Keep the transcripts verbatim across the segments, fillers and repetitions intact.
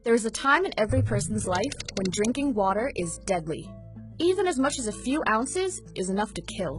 There is a time in every person's life when drinking water is deadly. Even as much as a few ounces is enough to kill.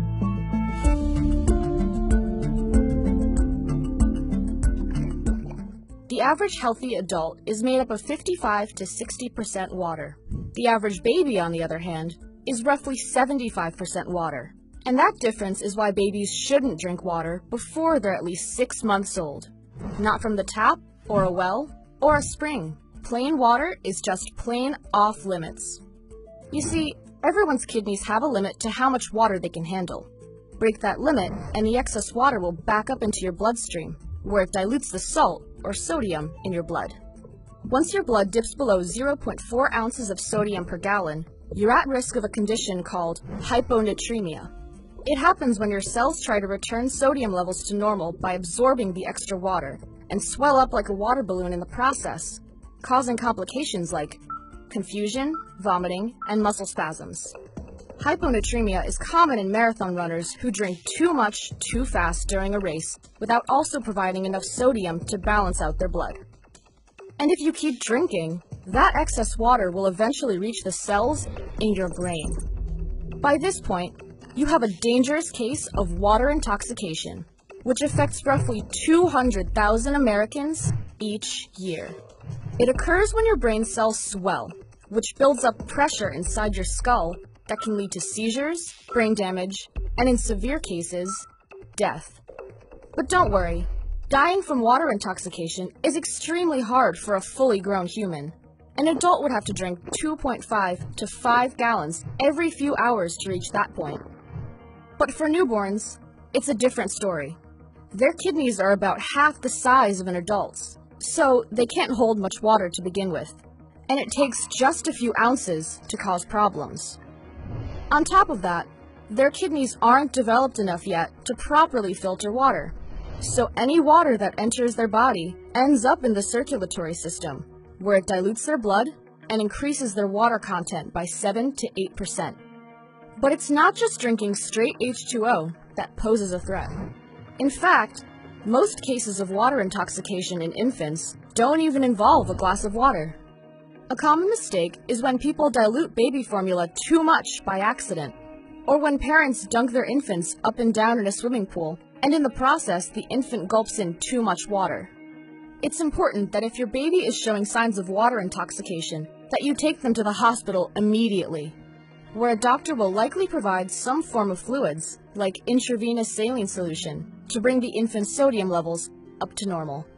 The average healthy adult is made up of fifty-five to sixty percent water. The average baby, on the other hand, is roughly seventy-five percent water. And that difference is why babies shouldn't drink water before they're at least six months old. Not from the tap, or a well, or a spring. Plain water is just plain off limits. You see, everyone's kidneys have a limit to how much water they can handle. Break that limit, and the excess water will back up into your bloodstream, where it dilutes the salt, or sodium, in your blood. Once your blood dips below zero point four ounces of sodium per gallon, you're at risk of a condition called hyponatremia. It happens when your cells try to return sodium levels to normal by absorbing the extra water, and swell up like a water balloon in the process, causing complications like confusion, vomiting, and muscle spasms. Hyponatremia is common in marathon runners who drink too much too fast during a race without also providing enough sodium to balance out their blood. And if you keep drinking, that excess water will eventually reach the cells in your brain. By this point, you have a dangerous case of water intoxication, which affects roughly two hundred thousand Americans each year. It occurs when your brain cells swell, which builds up pressure inside your skull that can lead to seizures, brain damage, and in severe cases, death. But don't worry, dying from water intoxication is extremely hard for a fully grown human. An adult would have to drink two point five to five gallons every few hours to reach that point. But for newborns, it's a different story. Their kidneys are about half the size of an adult's, so they can't hold much water to begin with, and it takes just a few ounces to cause problems. On top of that, their kidneys aren't developed enough yet to properly filter water, so any water that enters their body ends up in the circulatory system, where it dilutes their blood and increases their water content by seven to eight percent. But it's not just drinking straight H two O that poses a threat. In fact, most cases of water intoxication in infants don't even involve a glass of water. A common mistake is when people dilute baby formula too much by accident, or when parents dunk their infants up and down in a swimming pool, and in the process the infant gulps in too much water. It's important that if your baby is showing signs of water intoxication, that you take them to the hospital immediately, where a doctor will likely provide some form of fluids, like intravenous saline solution, to bring the infant's sodium levels up to normal.